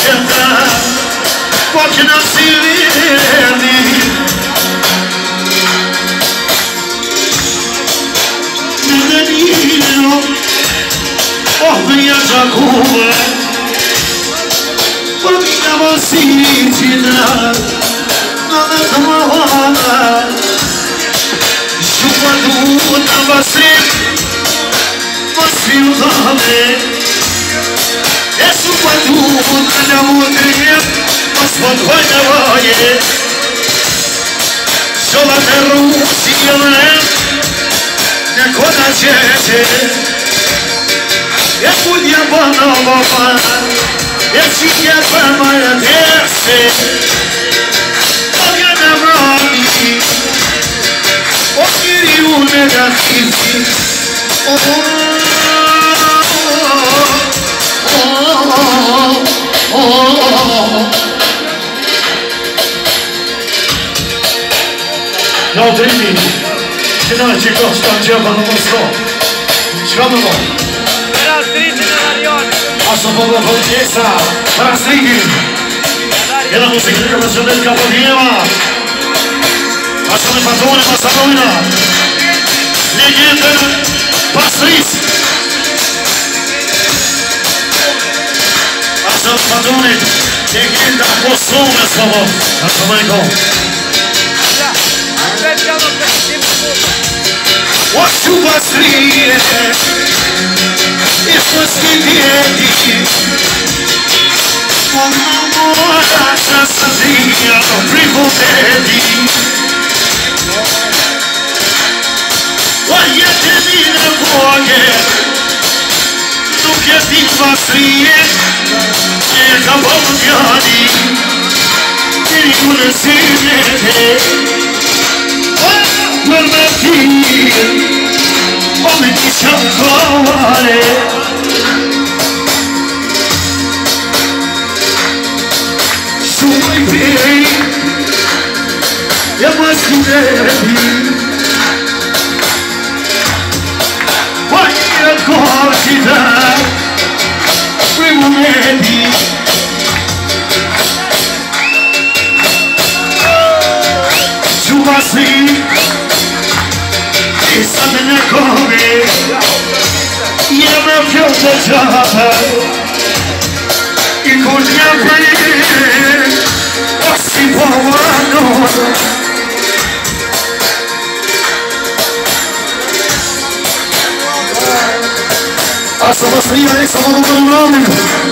scelta qualche non si vede Menino oh mia Giacome quanta vosicina non è trovata su quanto você você usame e su quanto andiamo te ma spokojna woje sola terra usione ne kona dzieci ja budia panowa ja ci nie moja desy ognia na broni ogni negativi No dimmi che non ci costa un giorno non lo so sciamolo Era stringi nell'arione a sto poco con chiesa para stringi e la musica che faccio del capodiema faccio le fatone passaroina legende pastris faccio le fatone legende a posone solo faccio mai What you was reading it was the Una assassina prepotenti Guagliate mine fuoche Tu che ti fa strie E capodiani Ti vuole simile Permetti come ti c'è ancora sui piedi e a mascherati poi raccolti da quei momenti su passi e sapene come io mi pioggia e con gli apri si può a sua stria e sua